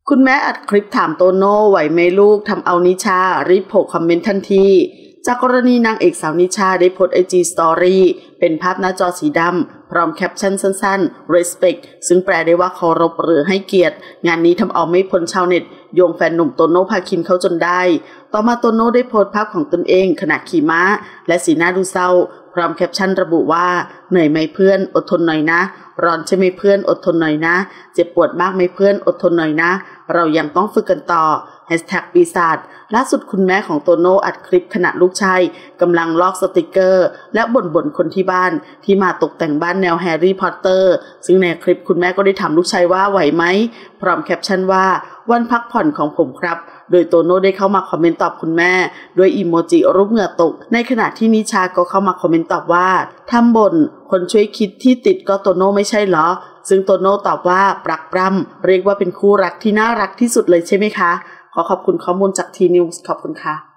คุณแม่อัดคลิปถามโตโน่ไหวไหมลูกทำเอานิชารีบโผล่คอมเมนต์ทันทีจากกรณีนางเอกสาวนิชาได้โพสต์ IG Story เป็นภาพหน้าจอสีดำพร้อมแคปชั่นสั้นๆ respect ซึ่งแปลได้ว่าเคารพหรือให้เกียรติงานนี้ทำเอาไม่พ้นชาวเน็ตโยงแฟนหนุ่มโตโน่พาคินเข้าจนได้ต่อมาโตโน่ได้โพสต์ภาพของตนเองขณะขี่ม้าและสีหน้าดูเศร้าพร้อมแคปชั่นระบุว่าเหนื่อยไหมเพื่อนอดทนหน่อยนะร้อนใช่ไหมเพื่อนอดทนหน่อยนะเจ็บปวดมากไหมเพื่อนอดทนหน่อยนะเรายังต้องฝึกกันต่อปีศาจล่าสุดคุณแม่ของโตโน่อัดคลิปขณะลูกชายกำลังลอกสติกเกอร์และบ่นคนที่บ้านที่มาตกแต่งบ้านแนวแฮร์รี่พอตเตอร์ซึ่งในคลิปคุณแม่ก็ได้ถามลูกชายว่าไหวไหมพร้อมแคปชั่นว่าวันพักผ่อนของผมครับโดยโตโน่ได้เข้ามาคอมเมนต์ตอบคุณแม่ด้วยอีโมจิรูปเหงื่อตกในขณะที่นิชาก็เข้ามาคอมเมนต์ตอบว่าทำบ่นคนช่วยคิดที่ติดก็โตโน่ไม่ใช่เหรอซึ่งโตโน่ตอบว่าปรักปรำเรียกว่าเป็นคู่รักที่น่ารักที่สุดเลยใช่ไหมคะขอขอบคุณข้อมูลจากทีนิวส์ขอบคุณค่ะ